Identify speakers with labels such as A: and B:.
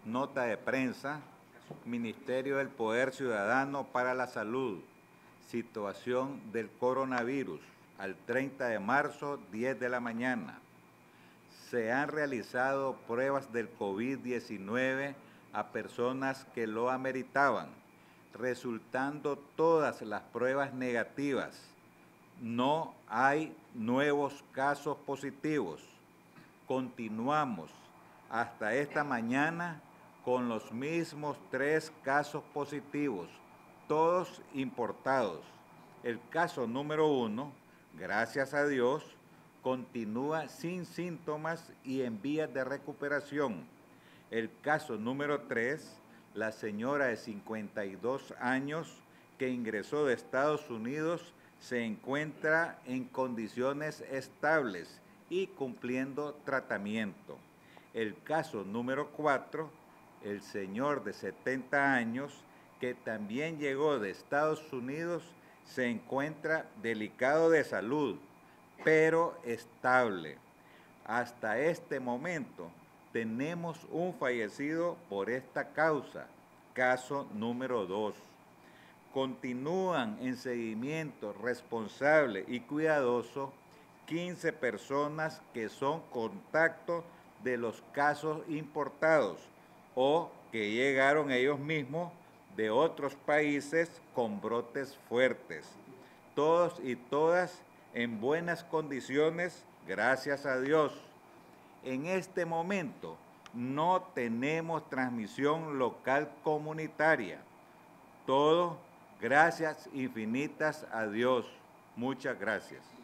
A: Nota de prensa, Ministerio del Poder Ciudadano para la Salud, situación del coronavirus, al 30 de marzo, 10 de la mañana. Se han realizado pruebas del COVID-19 a personas que lo ameritaban, resultando todas las pruebas negativas. No hay nuevos casos positivos. Continuamos hasta esta mañana con los mismos 3 casos positivos, todos importados. El caso número 1, gracias a Dios, continúa sin síntomas y en vías de recuperación. El caso número 3, la señora de 52 años que ingresó de Estados Unidos se encuentra en condiciones estables y cumpliendo tratamiento. El caso número 4, el señor de 70 años que también llegó de Estados Unidos se encuentra delicado de salud, pero estable. Hasta este momento tenemos un fallecido por esta causa, caso número 2. Continúan en seguimiento responsable y cuidadoso 15 personas que son contacto de los casos importados o que llegaron ellos mismos de otros países con brotes fuertes. Todos y todas en buenas condiciones, gracias a Dios. En este momento no tenemos transmisión local comunitaria. Todo gracias infinitas a Dios. Muchas gracias.